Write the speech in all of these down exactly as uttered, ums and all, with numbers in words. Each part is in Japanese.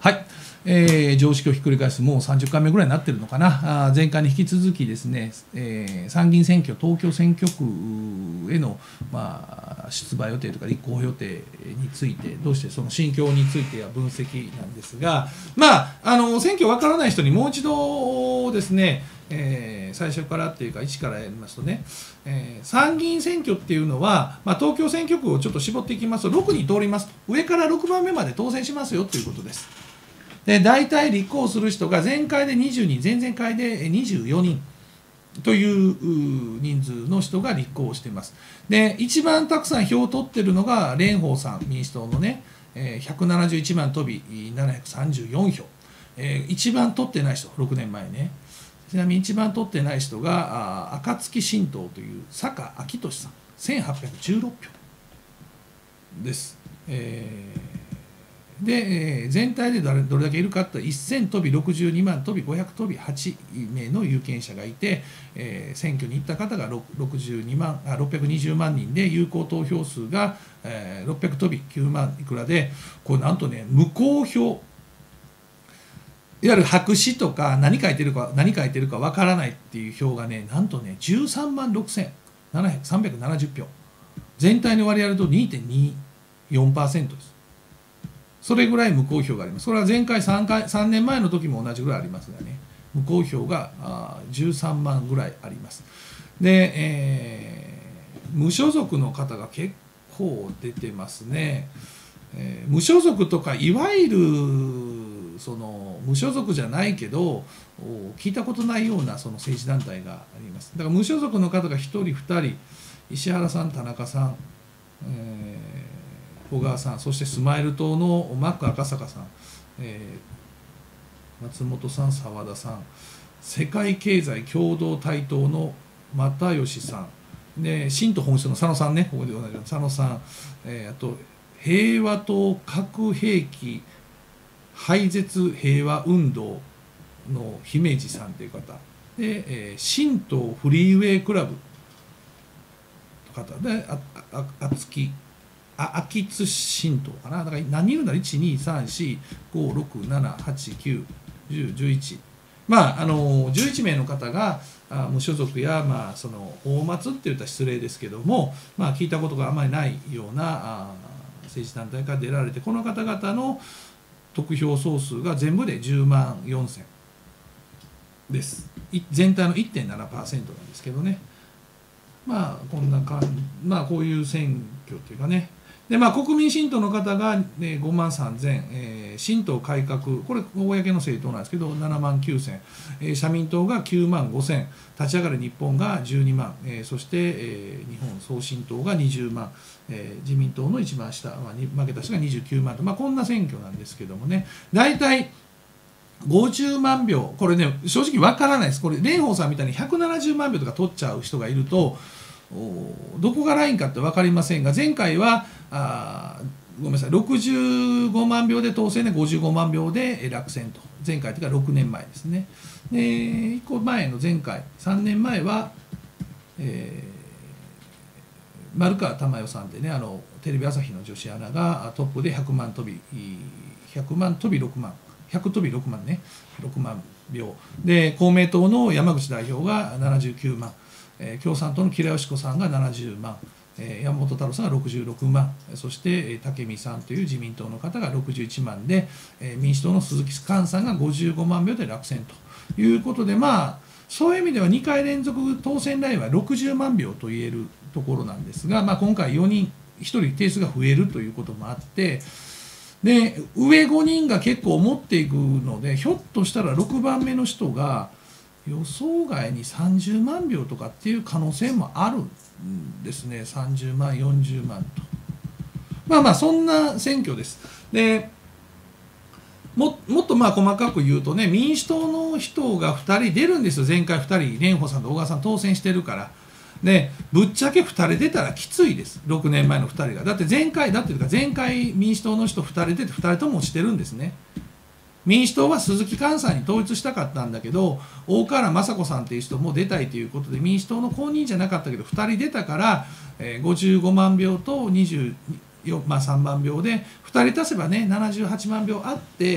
はい、えー、常識をひっくり返すもうさんじゅっかいめぐらいになってるのかな。あ前回に引き続きですね、えー、参議院選挙東京選挙区への、まあ、出馬予定とか立候補予定についてどうしてその心境については分析なんですが、まあ、あの選挙わからない人にもう一度ですね、えー、最初からっていうか一からやりますとね、えー、参議院選挙っていうのは、まあ、東京選挙区をちょっと絞っていきますとろくにん通りますと、上からろくばんめまで当選しますよということです。で大体立候補する人が前回でにじゅうにん、前々回でにじゅうよにんという人数の人が立候補しています。で一番たくさん票を取ってるのが蓮舫さん、民主党のね、ひゃくななじゅういちまん飛びななひゃくさんじゅうよんひょう、えー、一番取ってない人、ろくねんまえね、ちなみに一番取ってない人が暁新党という坂明俊さん、せんはっぴゃくじゅうろくひょうです。えーで全体でどれだけいるかというとせん飛びろくじゅうにまん飛びごひゃく飛びはちめいの有権者がいて、えー、選挙に行った方がろくじゅうにまんあろっぴゃくにじゅうまんにんで有効投票数が、えー、ろっぴゃく飛びきゅうまんいくらで、これなんとね無効票、いわゆる白紙とか何書いてるか何書いてるかわからないっていう票がね、なんとねじゅうさんまんろくせんさんびゃくななじゅうひょう、全体の割合だと にてんによんパーセント です。それぐらい無効票があります。それは前回 3, 回さんねんまえの時も同じぐらいありますがね、無効票があじゅうさんまんぐらいあります。で、えー、無所属の方が結構出てますね。えー、無所属とかいわゆるその無所属じゃないけど聞いたことないようなその政治団体があります。だから無所属の方がひとりふたり、石原さん、田中さん、えー小川さん、そしてスマイル党のマック赤坂さん、えー、松本さん、澤田さん、世界経済共同体党の又吉さん、で新党本質の佐野さんね、ここで同じ佐野さん、えー、あと平和党核兵器廃絶平和運動の姫路さんという方で、えー、新党フリーウェイクラブの方で、あああつきあ秋津新党かな、だから何人いるんだろう、いち、に、さん、し、ご、ろく、なな、はち、きゅう、じゅう、じゅういち、まああのじゅういちめいの方があ無所属や、まあ、その大松って言ったら失礼ですけども、まあ、聞いたことがあまりないようなあ政治団体から出られて、この方々の得票総数が全部でじゅうまんよんせんです。全体の いってんななパーセント なんですけどね、まあこんな感じ、まあこういう選挙というかね。でまあ、国民新党の方が、ね、ごまんさんぜん、えー、新党改革、これ公の政党なんですけどななまんきゅうせん、えー、社民党がきゅうまんごせん、立ち上がる日本がじゅうにまん、えー、そして、えー、日本創新党がにじゅうまん、えー、自民党の一番下、まあ、負けた人がにじゅうきゅうまんと、まあ、こんな選挙なんですけどもね、大体ごじゅうまんひょう、これね正直わからないです。これ蓮舫さんみたいにひゃくななじゅうまんひょうとか取っちゃう人がいるとどこがラインかって分かりませんが、前回はあごめんなさいろくじゅうごまんひょうで当選でごじゅうごまんひょうで落選と、前回というかろくねんまえですね。でいっこまえの前回さんねんまえは、えー、丸川珠代さんでね、あのテレビ朝日の女子アナがトップでひゃくまん飛びひゃくまん飛びろくまん、ひゃく飛びろくまんね、ろくまんひょうで、公明党の山口代表がななじゅうきゅうまん、えー、共産党の吉良よし子さんがななじゅうまん、えー、山本太郎さんがろくじゅうろくまん、そして、えー、武見さんという自民党の方がろくじゅういちまんで、えー、民主党の鈴木寛さんがごじゅうごまんひょうで落選ということで、まあそういう意味ではにかい連続当選ラインはろくじゅうまんひょうといえるところなんですが、まあ、今回よにんひとり定数が増えるということもあって、で上ごにんが結構持っていくので、ひょっとしたらろくばんめの人が予想外にさんじゅうまんひょうとかっていう可能性もあるんですね。さんじゅうまんよんじゅうまんと、まあまあそんな選挙です。で も, もっとまあ細かく言うとね、民主党の人がふたり出るんですよ。前回ふたり蓮舫さんと小川さん当選してるから。でぶっちゃけふたり出たらきついです。ろくねんまえのふたりが。だって前回だっていうか前回民主党の人ふたり出てふたりとも落ちてるんですね。民主党は鈴木寛さんに統一したかったんだけど、大河原雅子さんっていう人も出たいということで民主党の公認じゃなかったけどふたり出たから、えー、ごじゅうごまんひょうとにじゅうよん、まあ、さんまんひょうでふたり足せばねななじゅうはちまんひょうあって、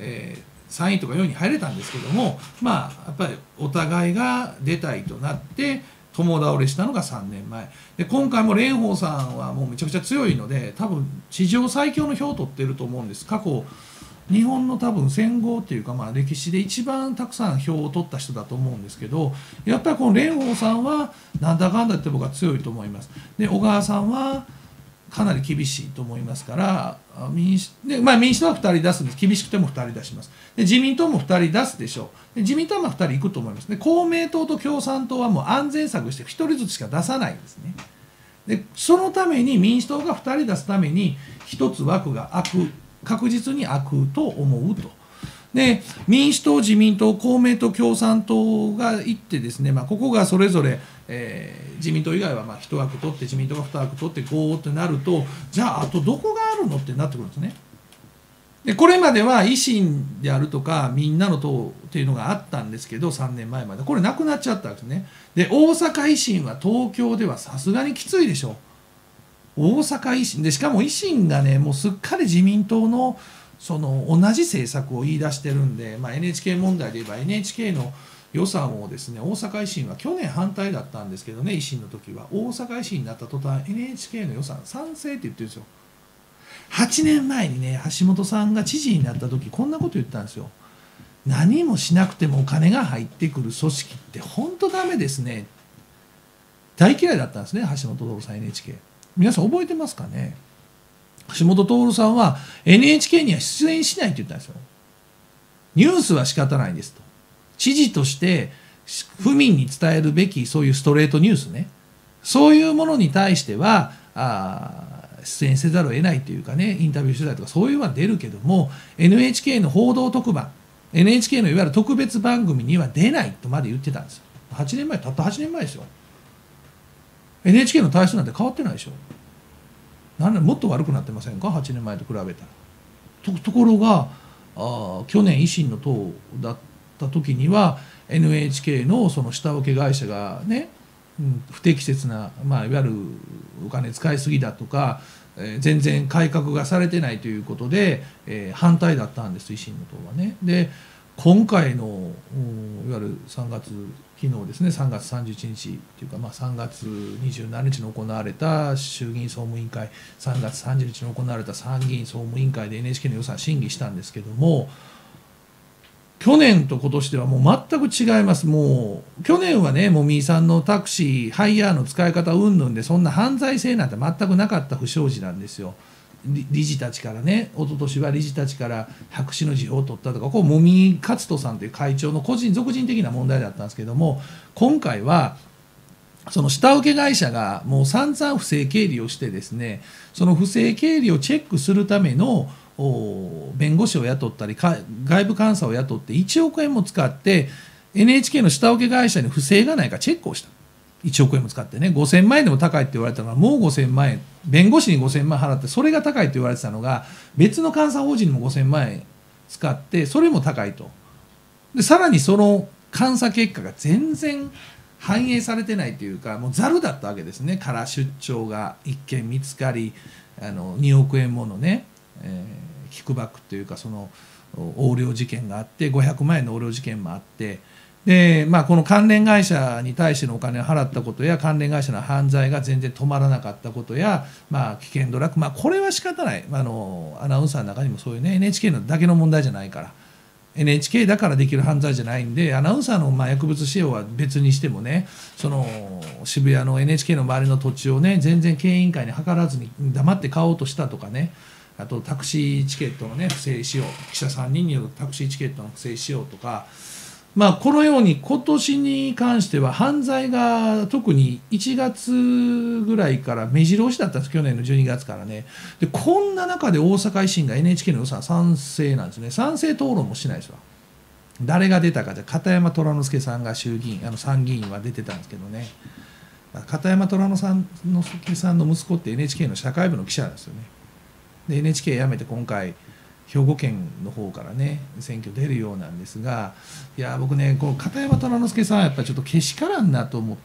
えー、さんいとかよんいに入れたんですけども、まあやっぱりお互いが出たいとなって共倒れしたのがさんねんまえで、今回も蓮舫さんはもうめちゃくちゃ強いので多分史上最強の票を取ってると思うんです。過去日本の多分戦後っていうか、まあ歴史で一番たくさん票を取った人だと思うんですけど、やっぱりこの蓮舫さんはなんだかんだ言って僕は強いと思います。で小川さんはかなり厳しいと思いますから、民主で、まあ、民主党はふたり出すんです。厳しくてもふたり出します。で自民党もふたり出すでしょう。で自民党はまあふたりいくと思います。で公明党と共産党はもう安全策してひとりずつしか出さないんですね。でそのために民主党がふたり出すためにひとつ枠が空く、確実に空くと思うと。で民主党、自民党、公明党、共産党がいってですね、まあ、ここがそれぞれ、えー、自民党以外はまあいち枠取って自民党がに枠取ってごってなると、じゃああとどこがあるのってなってくるんですね。でこれまでは維新であるとかみんなの党っていうのがあったんですけど、さんねんまえまでこれなくなっちゃったんですね。で大阪維新は東京ではさすがにきついでしょう。大阪維新でしかも維新がねもうすっかり自民党のその同じ政策を言い出してるんで、まあ、エヌエイチケー 問題で言えば エヌエイチケー の予算をですね、大阪維新は去年反対だったんですけどね、維新の時は大阪維新になった途端 エヌエイチケー の予算賛成って言ってるんですよ。はちねんまえにね橋本さんが知事になった時こんなこと言ったんですよ。何もしなくてもお金が入ってくる組織って本当ダメですね。大嫌いだったんですね、橋本徹さん エヌエイチケー。皆さん覚えてますかね。橋本徹さんは エヌエイチケー には出演しないって言ったんですよ。ニュースは仕方ないですと。知事として府民に伝えるべきそういうストレートニュースね、そういうものに対してはあ出演せざるを得ないというかね、インタビュー取材とかそういうのは出るけども エヌエイチケー の報道特番 エヌエイチケー のいわゆる特別番組には出ないとまで言ってたんですよ。はちねんまえ、たったはちねんまえですよ。 エヌエイチケー の体質なんて変わってないでしょ。なんでもっと悪くなってませんか、はちねんまえと比べたら。 と, ところがあ去年維新の党だった時には エヌエイチケー のその下請け会社がね、うん、不適切な、まあ、いわゆるお金使いすぎだとか、えー、全然改革がされてないということで、えー、反対だったんです維新の党はね。で今回のいわゆるさんがつ昨日ですねさんがつさんじゅういちにちというか、まあ、さんがつにじゅうしちにちに行われた衆議院総務委員会、さんがつさんじゅうにちに行われた参議院総務委員会で エヌエイチケー の予算審議したんですけども、去年と今年ではもう全く違います。もう去年はねもみいさんのタクシーハイヤーの使い方云々でそんな犯罪性なんて全くなかった不祥事なんですよ。理事たちからね、一昨年は理事たちから白紙の辞表を取ったとか、こう茂木克人さんという会長の個人俗人的な問題だったんですけども、今回はその下請け会社がもう散々不正経理をしてですね、その不正経理をチェックするための弁護士を雇ったり外部監査を雇っていちおくえんも使って エヌエイチケー の下請け会社に不正がないかチェックをした。いちおくえんも使ってね、ごせんまんえんでも高いって言われたのがもうごせんまんえん、弁護士にごせんまん払ってそれが高いって言われてたのが別の監査法人にもごせんまんえん使ってそれも高いと。でさらにその監査結果が全然反映されてないというか、もうざるだったわけですね。から出張がいっけん見つかり、あのにおくえんものね、えー、キックバックというかその横領事件があって、ごひゃくまんえんの横領事件もあって、でまあ、この関連会社に対してのお金を払ったことや関連会社の犯罪が全然止まらなかったことや、まあ、危険ドラッグ、まあ、これは仕方ない、あのアナウンサーの中にもそういうね エヌエイチケー のだけの問題じゃないから、 エヌエイチケー だからできる犯罪じゃないんで、アナウンサーのまあ薬物使用は別にしてもね、その渋谷の エヌエイチケー の周りの土地をね全然経営委員会に諮らずに黙って買おうとしたとかね、あとタクシーチケットのね不正使用、記者さんにんによるタクシーチケットの不正使用とか、まあ、このように今年に関しては犯罪が特にいちがつぐらいから目白押しだったんです、去年のじゅうにがつからね。でこんな中で大阪維新が エヌエイチケー の予算賛成なんですね。賛成討論もしないですわ。誰が出たかじゃ片山虎之助さんが衆議院あの参議院は出てたんですけどね、片山虎之助さんの息子って エヌエイチケー の社会部の記者なんですよね。で エヌエイチケー 辞めて今回兵庫県の方からね選挙出るようなんですが、いや僕ねこう片山虎之助さんはやっぱりちょっとけしからんなと思って、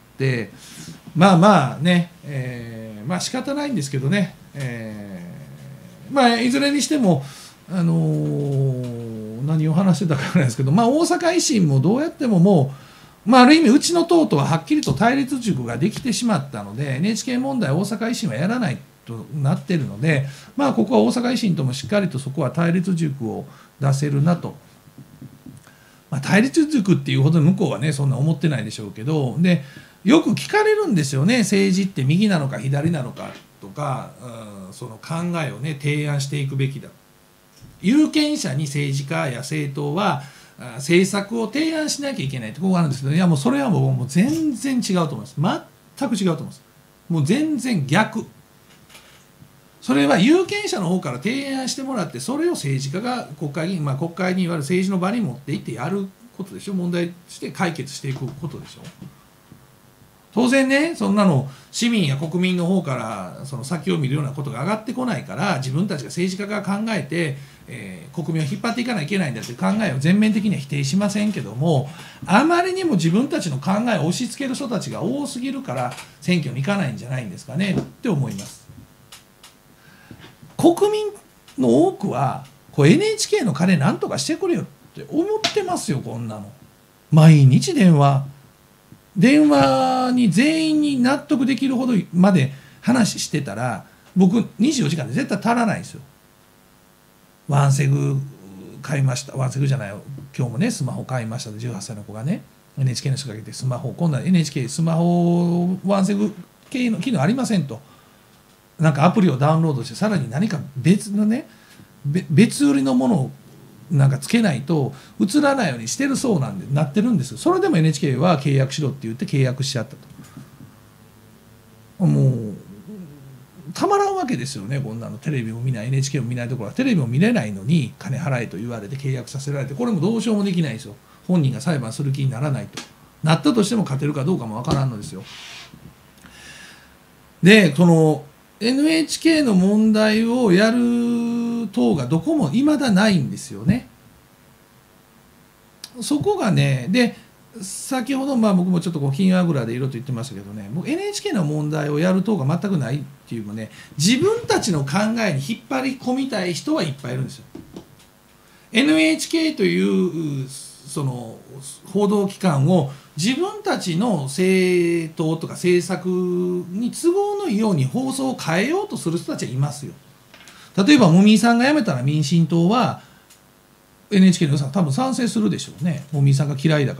まあまあね、えー、まあ仕方ないんですけどね、えー、まあいずれにしてもあのー、 何を話してたかわからないですけど、まあ、大阪維新もどうやってももう、まあ、ある意味うちの党とははっきりと対立軸ができてしまったので エヌエイチケー 問題大阪維新はやらないとなっているので、まあ、ここは大阪維新ともしっかりとそこは対立軸を出せるなと。まあ、対立軸っていうほど向こうはねそんな思ってないでしょうけど、でよく聞かれるんですよね、政治って右なのか左なのかとか、うん、その考えをね提案していくべきだ。有権者に政治家や政党は政策を提案しなきゃいけないってここがあるんですけど、いやもうそれはもうもう全然違うと思います。全く違うと思います。もう全然逆。それは有権者の方から提案してもらって、それを政治家が国会議員、まあ、国会にいわゆる政治の場に持っていってやることでしょ。問題して解決していくことでしょ。当然ね、そんなの市民や国民の方からその先を見るようなことが上がってこないから、自分たちが政治家が考えて、えー、国民を引っ張っていかないといけないんだという考えを全面的には否定しませんけども、あまりにも自分たちの考えを押し付ける人たちが多すぎるから選挙に行かないんじゃないんですかねって思います。国民の多くはこう エヌエイチケー の金なんとかしてくれよって思ってますよ。こんなの毎日電話電話に全員に納得できるほどまで話してたら、僕にじゅうよじかんで絶対足らないんですよ。ワンセグ買いました、ワンセグじゃないよ、今日もねスマホ買いましたでじゅうはっさいの子がね エヌエイチケー の人が来て、スマホ今度は エヌエイチケー スマホワンセグ系の機能ありませんと、なんかアプリをダウンロードしてさらに何か別のね別売りのものをなんかつけないと映らないようにしてるそうなんでなってるんですよ。それでも エヌエイチケー は契約しろって言って契約しちゃったと。もうたまらんわけですよね。こんなのテレビも見ない エヌエイチケー も見ないところはテレビも見れないのに金払えと言われて契約させられて、これもどうしようもできないですよ。本人が裁判する気にならないと、なったとしても勝てるかどうかもわからんのですよ。でその エヌエイチケー の問題をやる党がどこもいまだないんですよね。そこがね、で先ほどまあ僕もちょっとこう金アグラでいろいろと言ってましたけどね、僕 エヌエイチケー の問題をやる党が全くないっていうのね、自分たちの考えに引っ張り込みたい人はいっぱいいるんですよ。エヌエイチケー というその報道機関を自分たちの政党とか政策に都合のいいように放送を変えようとする人たちはいますよ。例えばもみいさんが辞めたら民進党は エヌエイチケー の良さ多分賛成するでしょうね。もみいさんが嫌いだから。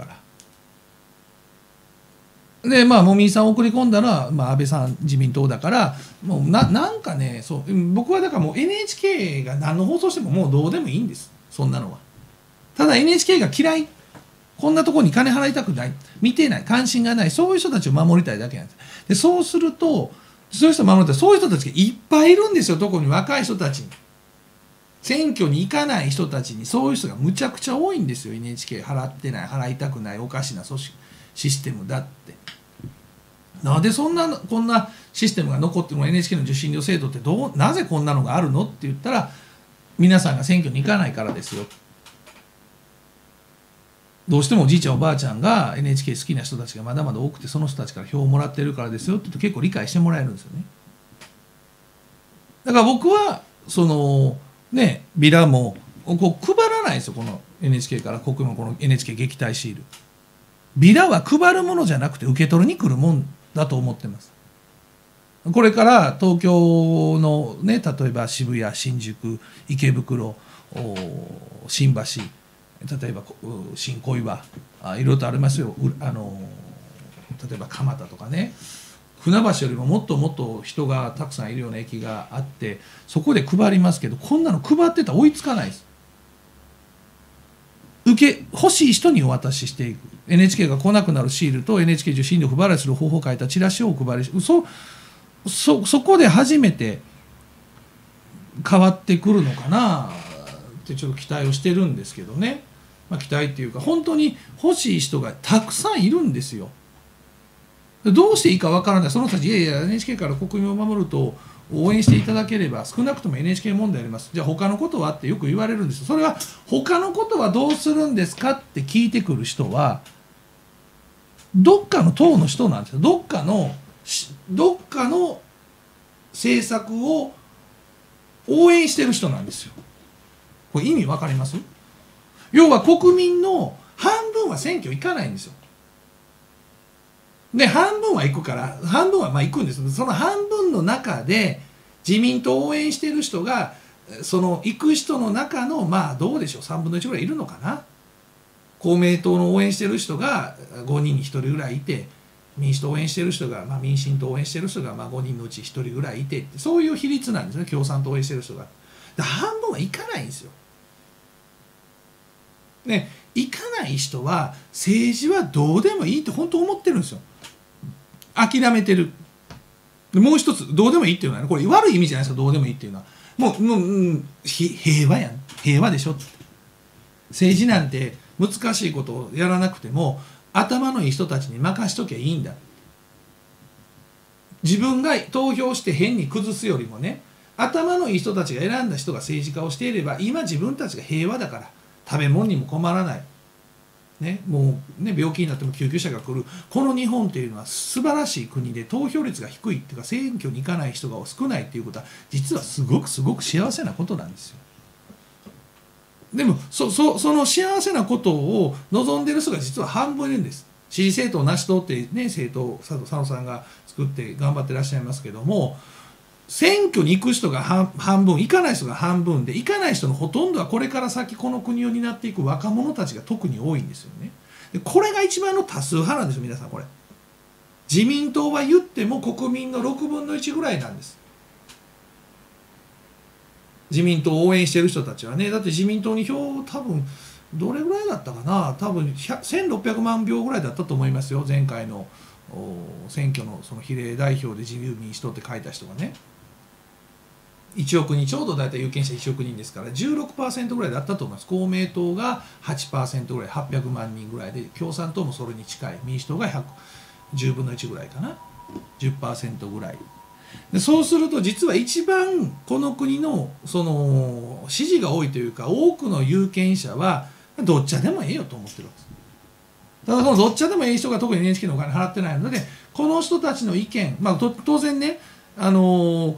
でまあもみいさんを送り込んだら、まあ、安倍さん自民党だからもう な, なんかねそう僕はだからもう エヌエイチケー が何の放送してももうどうでもいいんです、そんなのは。ただ エヌエイチケー が嫌い、こんなところに金払いたくない、見てない、関心がない、そういう人たちを守りたいだけなんです。でそうするとそういう人を守りたい、そういう人たちがいっぱいいるんですよ。特に若い人たちに、選挙に行かない人たちにそういう人がむちゃくちゃ多いんですよ。 エヌエイチケー 払ってない、払いたくない、おかしな組織システムだって。なんでそんなこんなシステムが残ってるの？ エヌエイチケー の受信料制度ってどうなぜこんなのがあるのって言ったら、皆さんが選挙に行かないからですよ。どうしてもおじいちゃんおばあちゃんが エヌエイチケー 好きな人たちがまだまだ多くて、その人たちから票をもらってるからですよって言うと結構理解してもらえるんですよね。だから僕はそのねビラもこう配らないですよ。この エヌエイチケー から国民もこの エヌエイチケー 撃退シール、ビラは配るものじゃなくて受け取りに来るもんだと思ってます。これから東京のね、例えば渋谷、新宿、池袋、新橋、例えば新小岩、いろいろとありますよ。あの例えば蒲田とかね、船橋よりももっともっと人がたくさんいるような駅があって、そこで配りますけど、こんなの配ってたら追いつかないです。受け欲しい人にお渡ししていく。 エヌエイチケー が来なくなるシールと エヌエイチケー 受信料不払いする方法を書いたチラシをお配りし、そそそこで初めて変わってくるのかなってちょっと期待をしてるんですけどね。まあ、期待っていうか本当に欲しい人がたくさんいるんですよ。どうしていいかわからない。その人たちいやいや エヌエイチケー から国民を守ると応援していただければ少なくとも エヌエイチケー 問題あります。じゃあ他のことはってよく言われるんですよ。それは他のことはどうするんですかって聞いてくる人はどっかの党の人なんですよ。どっかのどっかの政策を応援してる人なんですよ。これ意味わかります？ 要は国民の半分は選挙行かないんですよ。で半分は行くから半分はまあ行くんです。その半分の中で自民党を応援してる人がその行く人の中のまあどうでしょうさんぶんのいちぐらいいるのかな。公明党の応援してる人がごにんにひとりぐらいいて、民主党を応援してる人が、まあ、民進党を応援してる人がまあごにんのうちひとりぐらいいてって、そういう比率なんですね。共産党を応援してる人がだ半分は行かないんですよ。ね、行かない人は政治はどうでもいいって本当思ってるんですよ。諦めてる。もう一つどうでもいいっていうのは、ね、これ悪い意味じゃないですか。どうでもいいっていうのはもう、もう、うん、平和やん、平和でしょ。政治なんて難しいことをやらなくても頭のいい人たちに任しときゃいいんだ。自分が投票して変に崩すよりもね、頭のいい人たちが選んだ人が政治家をしていれば、今自分たちが平和だから食べ物にも困らない、ね、もうね病気になっても救急車が来る。この日本っていうのは素晴らしい国で、投票率が低いっていうか選挙に行かない人が少ないっていうことは実はすごくすごく幸せなことなんですよ。でも そ, そ, その幸せなことを望んでる人が実は半分いるんです。支持政党なし党ってね、政党佐野さんが作って頑張ってらっしゃいますけども、選挙に行く人が 半, 半分行かない人が半分で、行かない人のほとんどはこれから先この国を担っていく若者たちが特に多いんですよね。でこれが一番の多数派なんですよ。皆さんこれ自民党は言っても国民のろくぶんのいちぐらいなんです。自民党を応援してる人たちはね。だって自民党に票多分どれぐらいだったかな、多分せんろっぴゃくまんひょうぐらいだったと思いますよ。前回の選挙のその比例代表で自由民主党って書いた人がね、いちおくにん、ちょうど大体有権者いちおくにんですから じゅうろくパーセント ぐらいだったと思います。公明党が はちパーセント ぐらい、はっぴゃくまんにんぐらいで、共産党もそれに近い、民主党がじゅうぶんのいちぐらいかな、 じゅっパーセント ぐらいで、そうすると実は一番この国のその支持が多いというか、多くの有権者はどっちでもええよと思ってるわけです。ただそのどっちでもええ人が特に エヌエイチケー のお金払ってないので、この人たちの意見、まあ、当然ね、あのー、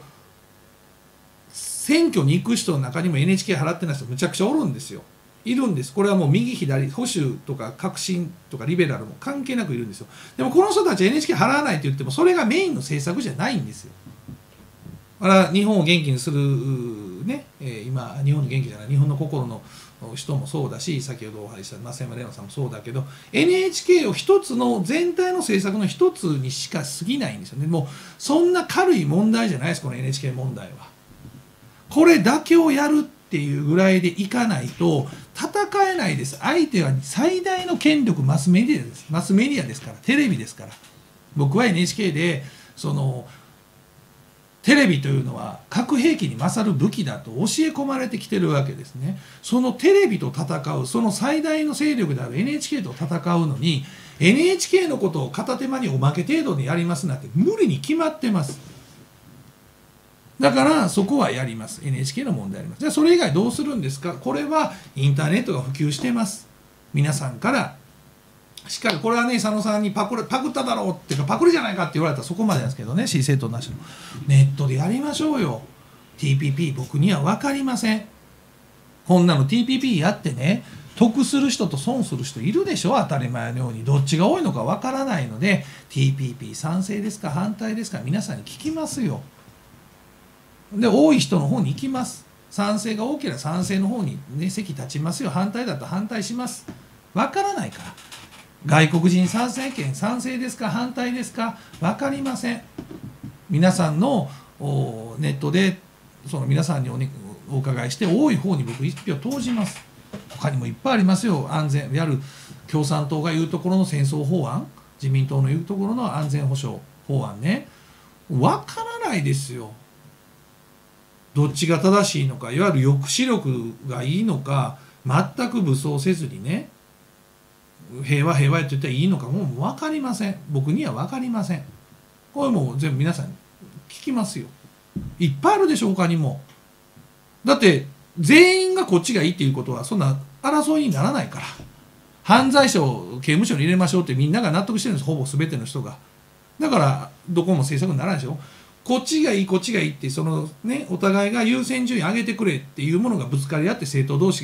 選挙に行く人の中にも エヌエイチケー 払ってない人むちゃくちゃおるんですよ。いるんです。これはもう右左保守とか革新とかリベラルも関係なくいるんですよ。でもこの人たち エヌエイチケー 払わないと言ってもそれがメインの政策じゃないんですよ。だから日本を元気にするね、えー、今日本の元気じゃない日本の心の人もそうだし、先ほどお話しした増山玲奈さんもそうだけど エヌエイチケー を一つの全体の政策の一つにしか過ぎないんですよね。もうそんな軽い問題じゃないです、この エヌエイチケー 問題は。これだけをやるっていうぐらいでいかないと戦えないです。相手は最大の権力マスメディアです。マスメディアですから、テレビですから。僕は エヌエイチケー でそのテレビというのは核兵器に勝る武器だと教え込まれてきてるわけですね。そのテレビと戦う、その最大の勢力である エヌエイチケー と戦うのに エヌエイチケー のことを片手間におまけ程度でやりますなんて無理に決まってます。だからそこはやります。 エヌエイチケー の問題あります。じゃあそれ以外どうするんですか。これはインターネットが普及してます。皆さんからしっかりこれはね、佐野さんにパクるパクっただろうっていうかパクリじゃないかって言われたらそこまでなんですけどね、支持政党なしのネットでやりましょうよ。 ティーピーピー 僕には分かりません。こんなの ティーピーピー やってね、得する人と損する人いるでしょ。当たり前のようにどっちが多いのか分からないので ティーピーピー 賛成ですか反対ですか皆さんに聞きますよ。で多い人の方に行きます。賛成が多ければ賛成の方に、ね、席立ちますよ。反対だと反対します。分からないから。外国人参政権賛成ですか反対ですか分かりません。皆さんのネットでその皆さんに お,、ね、お伺いして多い方に僕一票投じます。他にもいっぱいありますよ。安全やる共産党が言うところの戦争法案、自民党の言うところの安全保障法案ね、分からないですよ。どっちが正しいのか、いわゆる抑止力がいいのか、全く武装せずにね平和平和って言ったらいいのかもう分かりません。僕には分かりません。これもう全部皆さんに聞きますよ。いっぱいあるでしょ他にも。だって全員がこっちがいいっていうことはそんな争いにならないから。犯罪者を刑務所に入れましょうってみんなが納得してるんです、ほぼ全ての人が。だからどこも政策にならないでしょ。こっちがいいこっちがいいってそのねお互いが優先順位上げてくれっていうものがぶつかり合って政党同士が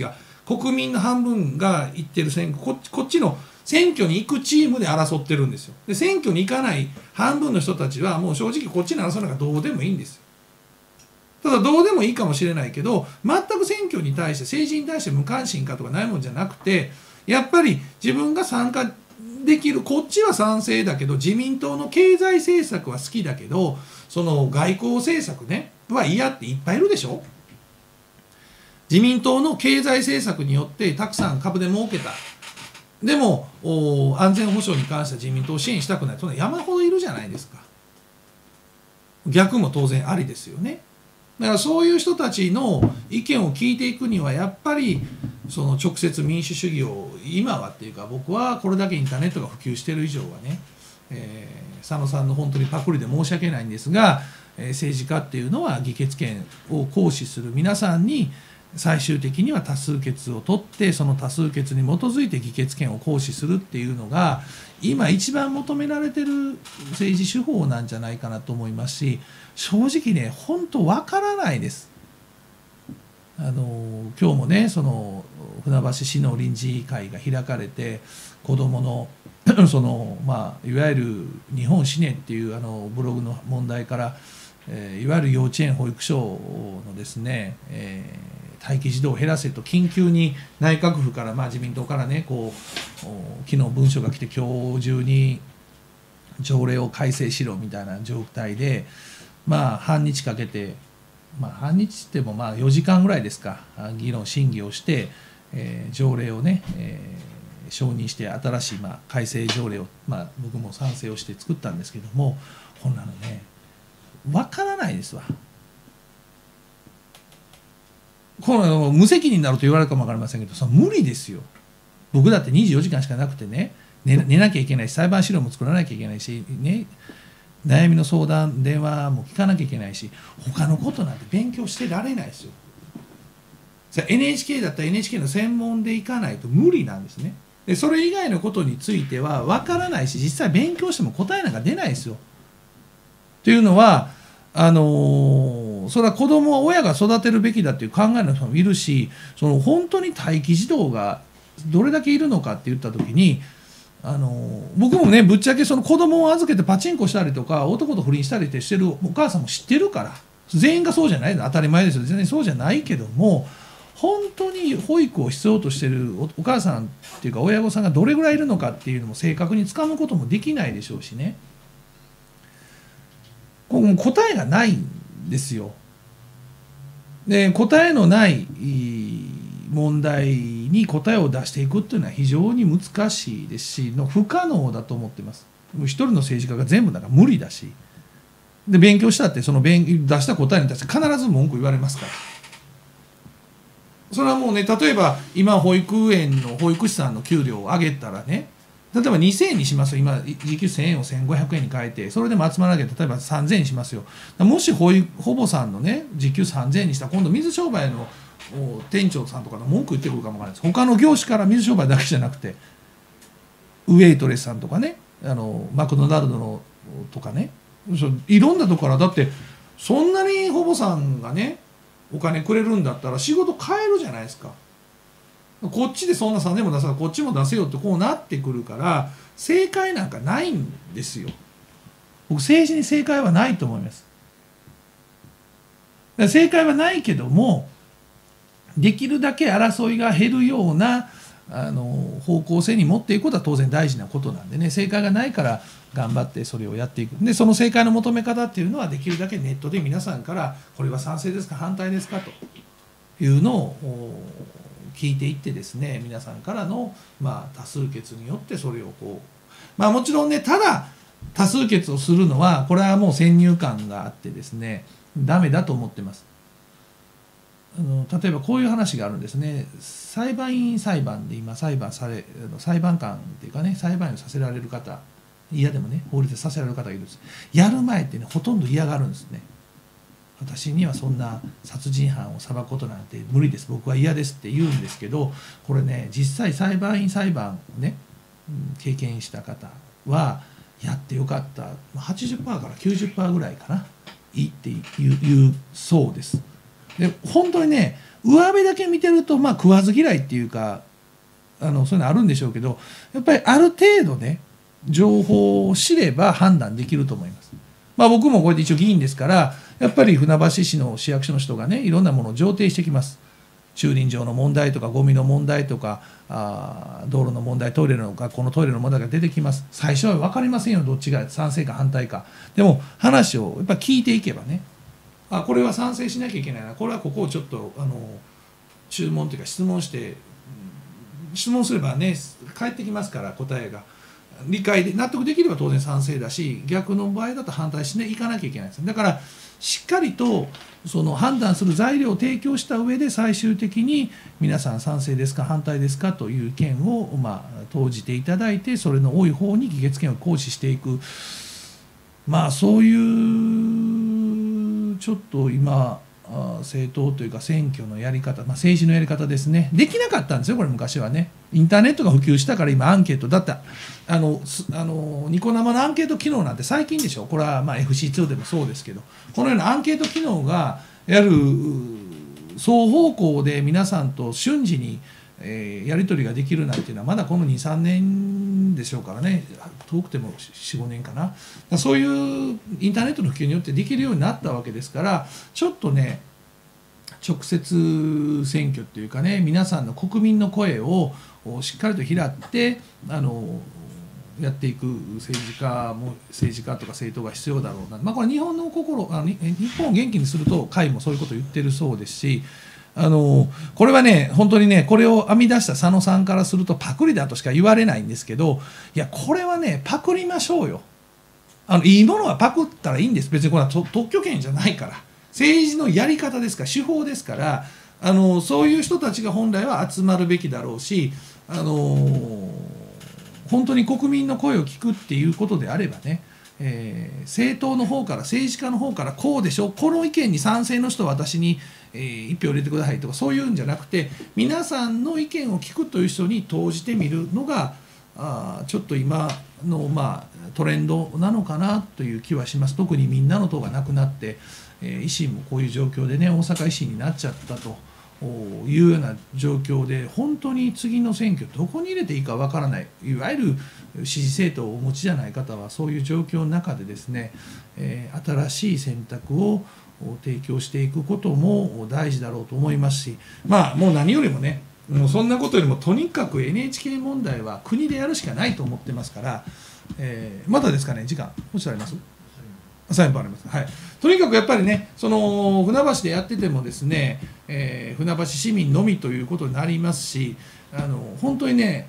国民の半分が行ってる選挙、ここっちの選挙に行くチームで争ってるんですよ。で選挙に行かない半分の人たちはもう正直こっちに争うのがどうでもいいんですよ。ただどうでもいいかもしれないけど、全く選挙に対して政治に対して無関心かとかないもんじゃなくて、やっぱり自分が参加できる、こっちは賛成だけど自民党の経済政策は好きだけど、その外交政策ねは嫌っていっぱいいるでしょ。自民党の経済政策によってたくさん株で儲けた。でも安全保障に関しては自民党を支援したくない。そんな山ほどいるじゃないですか。逆も当然ありですよね。だからそういう人たちの意見を聞いていくにはやっぱりその直接民主主義を今はっていうか、僕はこれだけインターネットが普及している以上はね、えー、佐野さんの本当にパクリで申し訳ないんですが、えー、政治家っていうのは議決権を行使する皆さんに最終的には多数決を取って、その多数決に基づいて議決権を行使するっていうのが今一番求められてる政治手法なんじゃないかなと思いますし、正直ね本当わからないです。あの今日もねその船橋市の臨時会が開かれて、子どものそのまあいわゆる日本死ねっていうあのブログの問題から、えー、いわゆる幼稚園保育所のですね、えー、待機児童を減らせと緊急に内閣府から、まあ、自民党からねこう昨日文書が来て今日中に条例を改正しろみたいな状態で、まあ半日かけて、まあ半日ってもまあよじかんぐらいですか、議論審議をして、えー、条例をね、えー、承認して新しいまあ改正条例を、まあ、僕も賛成をして作ったんですけども、こんなのねわからないですわ。この無責任になると言われるかも分かりませんけど、その無理ですよ。僕だってにじゅうよじかんしかなくてね、寝、寝なきゃいけないし、裁判資料も作らなきゃいけないし、ね、悩みの相談電話も聞かなきゃいけないし、他のことなんて勉強してられないですよ。エヌエイチケー だったら エヌエイチケー の専門で行かないと無理なんですね。でそれ以外のことについては分からないし、実際勉強しても答えなんか出ないですよ。というのはあのー、それは子供は親が育てるべきだっていう考えの人もいるし、その本当に待機児童がどれだけいるのかって言った時に、あのー、僕もねぶっちゃけその子供を預けてパチンコしたりとか男と不倫したりってしてるお母さんも知ってるから、全員がそうじゃない、当たり前ですよ、全然そうじゃないけども、本当に保育を必要としてるお母さんっていうか親御さんがどれぐらいいるのかっていうのも正確につかむこともできないでしょうしね。ここ答えがないんですよ。で答えのない問題に答えを出していくっていうのは非常に難しいですし、不可能だと思ってます。もう一人の政治家が全部なんか無理だし、で勉強したってその勉出した答えに対して必ず文句言われますから。それはもうね、例えば今保育園の保育士さんの給料を上げたらね、例えばにせんえんにしますよ。今時給せんえんをせんごひゃくえんに変えて、それでも集まらなきゃ例えばさんぜんえんにしますよ。もし保育保母さんのね時給さんぜんえんにしたら、今度水商売の店長さんとかの文句言ってくるかもわからないです。他の業種から水商売だけじゃなくてウェイトレスさんとかね、あのマクドナルドのとかね、いろんなところから、だってそんなに保母さんがねお金くれるんだったら仕事変えるじゃないですか。こっちでそんなさんぜんえんも出さないこっちも出せよってこうなってくるから、正解なんかないんですよ。僕政治に正解はないと思います。正解はないけども、できるだけ争いが減るようなあの方向性に持っていくことは当然大事なことなんでね、正解がないから頑張ってそれをやっていく。でその正解の求め方っていうのはできるだけネットで皆さんからこれは賛成ですか反対ですかというのを聞いていってですね、皆さんからの、まあ、多数決によってそれをこう、まあもちろんね、ただ多数決をするのはこれはもう先入観があってですねダメだと思ってます。あの例えばこういう話があるんですね。裁判員裁判で今裁判され裁判官っていうかね、裁判員をさせられる方、嫌でもね法律でさせられる方がいるんです。やる前ってねほとんど嫌がるんですね。私にはそんな殺人犯を裁くことなんて無理です、僕は嫌ですって言うんですけど、これね実際裁判員裁判をね経験した方はやってよかった、はちじゅっパーセント から きゅうじゅっパーセント ぐらいかないいって言う、言うそうです。で本当にね上辺だけ見てるとまあ食わず嫌いっていうかあのそういうのあるんでしょうけど、やっぱりある程度ね情報を知れば判断できると思います。まあ、僕もこうやって一応議員ですからやっぱり船橋市の市役所の人がねいろんなものを上呈してきます。駐輪場の問題とかゴミの問題とかあ道路の問題、トイレの学校のトイレの問題が出てきます。最初は分かりませんよ、どっちが賛成か反対か。でも話をやっぱ聞いていけばね、あこれは賛成しなきゃいけないな、これはここをちょっとあの注文というか質問して質問すればね返ってきますから、答えが理解で納得できれば当然賛成だし、逆の場合だと反対しねいかなきゃいけないんです。だからしっかりとその判断する材料を提供した上で最終的に皆さん賛成ですか反対ですかという意見をまあ投じていただいて、それの多い方に議決権を行使していく、まあそういうちょっと今政党というか選挙のやり方、まあ、政治のやり方ですね。できなかったんですよこれ昔はね。インターネットが普及したから今アンケートだってあのあのニコ生のアンケート機能なんて最近でしょ。これはまあ エフシーツー でもそうですけど、このようなアンケート機能がやる双方向で皆さんと瞬時に、えー、やり取りができるなんていうのはまだこのにさんねんでしょうからね。遠くてもよんごねんかな。そういうインターネットの普及によってできるようになったわけですから、ちょっとね直接選挙っていうかね、皆さんの国民の声をしっかりと拾ってあのやっていく政治家も政治家とか政党が必要だろうな、まあ、これ日本の心あの日本を元気にすると会もそういうことを言ってるそうですし、あのこれはね本当にねこれを編み出した佐野さんからするとパクリだとしか言われないんですけど、いやこれはねパクりましょうよ。あのいいものはパクったらいいんです。別にこれは特許権じゃないから、政治のやり方ですから手法ですから、あのそういう人たちが本来は集まるべきだろうし、あの本当に国民の声を聞くっていうことであればね、えー、政党の方から政治家の方からこうでしょ、この意見に賛成の人は私に、えー、一票入れてくださいとかそういうんじゃなくて、皆さんの意見を聞くという人に投じてみるのがあちょっと今の、まあ、トレンドなのかなという気はします。特にみんなの党がなくなって、えー、維新もこういう状況でね大阪維新になっちゃったというような状況で、本当に次の選挙どこに入れていいかわからない、いわゆる支持政党をお持ちじゃない方はそういう状況の中でですね、えー、新しい選択を提供していくことも大事だろうと思いますし、まあもう何よりもねもうそんなことよりもとにかく エヌエイチケー 問題は国でやるしかないと思ってますから、えー、まだですかね時間もしありますさんぷんあります、はい、とにかくやっぱりねその船橋でやっててもですね、えー、船橋市民のみということになりますし、あの本当にね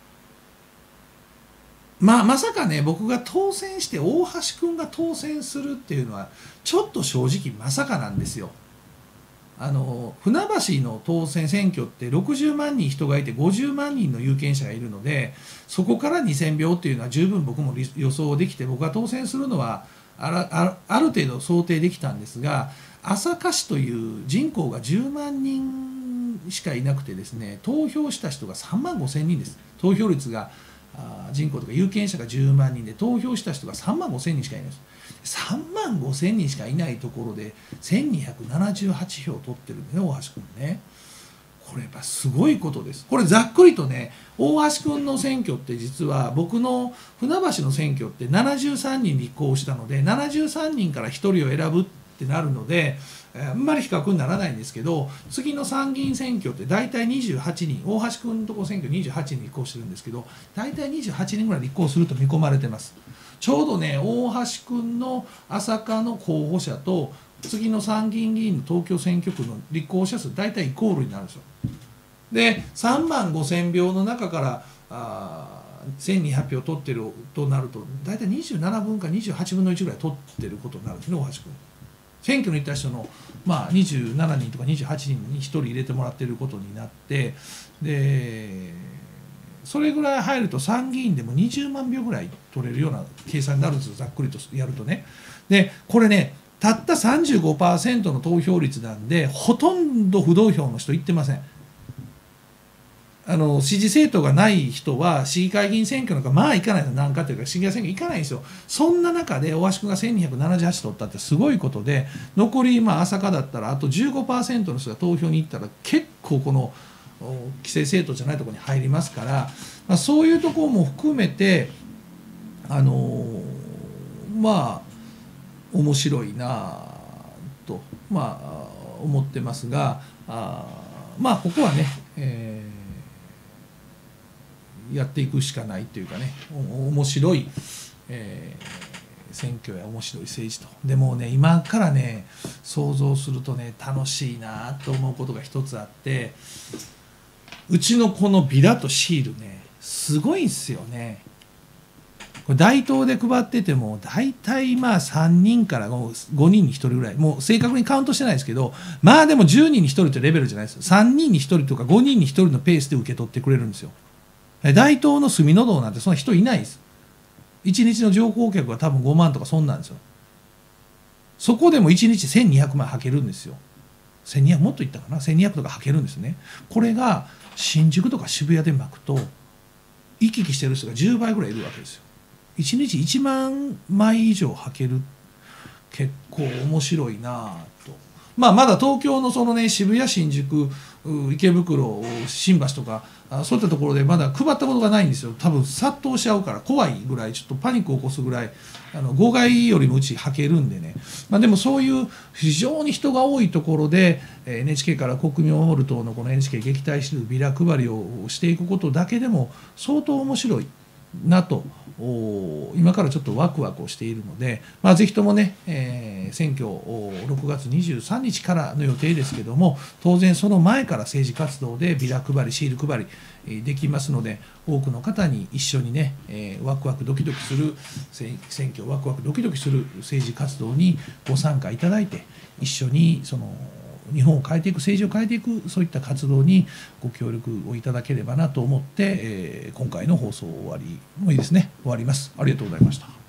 まあ、まさかね僕が当選して大橋君が当選するっていうのはちょっと正直まさかなんですよ。あの船橋の当選選挙ってろくじゅうまんにん人がいてごじゅうまんにんの有権者がいるので、そこからにせんひょうっていうのは十分僕も予想できて、僕が当選するのはあら あ, ある程度想定できたんですが、朝霞市という人口がじゅうまんにんしかいなくてですね、投票した人がさんまんごせんにんです。投票率が人口とか有権者がじゅうまんにんで投票した人がさんまんごせんにんしかいないです。さんまんごせんにんしかいないところでせんにひゃくななじゅうはちひょう取ってるんでね大橋君ね。これやっぱすごいことです。これざっくりとね大橋君の選挙って実は僕の船橋の選挙ってななじゅうさんにん立候補したので、ななじゅうさんにんからひとりを選ぶってなるのであんまり比較にならないんですけど、次の参議院選挙って大体にじゅうはちにん、大橋君のとこ選挙にじゅうはちにん立候補してるんですけど、大体にじゅうはちにんぐらい立候補すると見込まれてます。ちょうどね大橋君の朝霞の候補者と次の参議院議員の東京選挙区の立候補者数大体イコールになるんですよ。でさんまんごせんひょうの中からあせんにひゃくひょう取ってるとなると大体にじゅうななぶんかにじゅうはちぶんのいちぐらい取ってることになるんですね大橋君。選挙に行った人の、まあ、にじゅうななにんとかにじゅうはちにんにひとり入れてもらっていることになって、でそれぐらい入ると参議院でもにじゅうまんひょうぐらい取れるような計算になるんですよ、ざっくりとやるとね。でこれねたった さんじゅうごパーセント の投票率なんでほとんど不動票の人言ってません。 あの支持政党がない人は市議会議員選挙なんかまあ行かないの、なんかというか市議会選挙行かないんですよ。そんな中で大橋君がせんにひゃくななじゅうはち取ったってすごいことで、残りまあ朝霞だったらあと じゅうごパーセント の人が投票に行ったら結構この既成政党じゃないところに入りますから、まあ、そういうところも含めてあのまあ面白いなと、まあ、思ってますが、あまあここはね、えー、やっていくしかないというかね、お面白い、えー、選挙や面白い政治と。でもね今からね想像するとね楽しいなと思うことが一つあって、うちのこのビラとシールねすごいんですよね。これ大東で配ってても大体まあさんにんからごにんにひとりぐらい、もう正確にカウントしてないですけど、まあでもじゅうにんにひとりというレベルじゃないですよ。さんにんにひとりとかごにんにひとりのペースで受け取ってくれるんですよ。大東の住の堂なんてそんな人いないです。いちにちの乗降客は多分ごまんとかそんなんですよ。そこでもいちにちせんにひゃくまいはけるんですよ。せんにひゃくもっといったかな、せんにひゃくとかはけるんですね。これが新宿とか渋谷で巻くと行き来してる人がじゅうばいぐらいいるわけですよ。いちにちいちまんまい以上はける、結構面白いなと。まあまだ東京のそのね渋谷新宿池袋新橋とかそういったところでまだ配ったことがないんですよ。多分殺到しちゃうから怖いぐらい、ちょっとパニックを起こすぐらいあの号外よりもうちはけるんでね、まあ、でもそういう非常に人が多いところで エヌエイチケー から国民を守る党のこの エヌエイチケー 撃退するビラ配りをしていくことだけでも相当面白いなと今からちょっとワクワクをしているので、まあ、ぜひともね、えー、選挙ろくがつにじゅうさんにちからの予定ですけども、当然その前から政治活動でビラ配りシール配りできますので、多くの方に一緒にね、えー、ワクワクドキドキする選挙ワクワクドキドキする政治活動にご参加いただいて、一緒にその日本を変えていく、政治を変えていく、そういった活動にご協力をいただければなと思って、えー、今回の放送終わりもういいですね終わります。ありがとうございました。